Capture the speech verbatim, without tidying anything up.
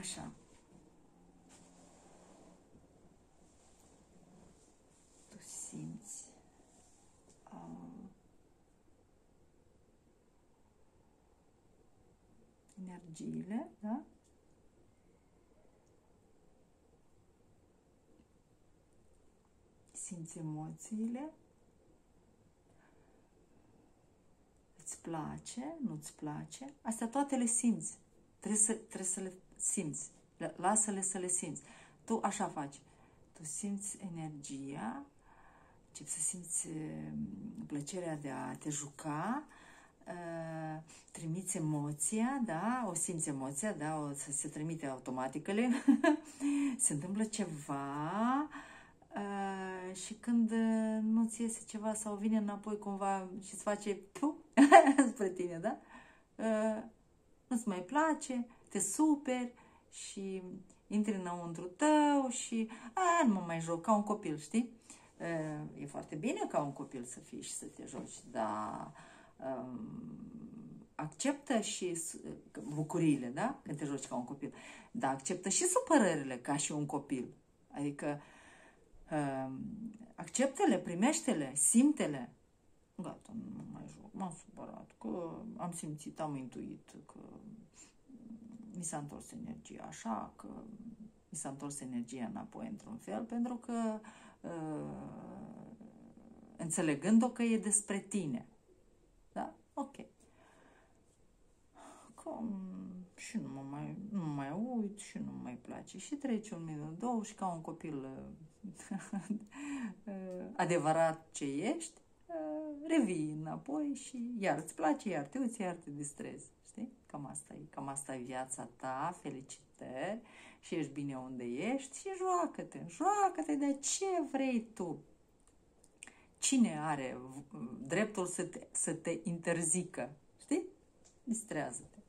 Așa. Tu simți uh, energiile, da? Simți emoțiile. Îți place, nu-ți place. Astea toate le simți. Trebuie să, trebuie să le simți. Lasă-le să le simți. Tu așa faci. Tu simți energia, începi să simți plăcerea de a te juca, trimiți emoția, da? O simți emoția, da? O să se trimite automatically. Se întâmplă ceva și când nu-ți iese ceva sau vine înapoi cumva și îți face tu spre tine, da? Nu-ți mai place, te superi și intri înăuntru tău și a, nu mă mai joc, ca un copil, știi? E foarte bine ca un copil să fii și să te joci, dar um, acceptă și bucuriile, da? Când te joci ca un copil, dar acceptă și supărările ca și un copil. Adică um, acceptă-le, primește-le, simte-le. Gata, nu mai joc, m-am supărat, că am simțit, am intuit, că mi s-a întors energia așa, că mi s-a întors energia înapoi într-un fel, pentru că uh, înțelegând-o că e despre tine. Da? Ok. Cum și nu mă mai, nu mă mai uit și nu mai place. Și trece un minut, două și ca un copil adevărat ce ești, revii înapoi și iar îți place, iar te uiți, iar te distrezi. Știi? Cam asta e. Cam asta e viața ta. Felicitări și ești bine unde ești și joacă-te. Joacă-te de ce vrei tu. Cine are dreptul să te, să te interzică? Știi? Distrează-te.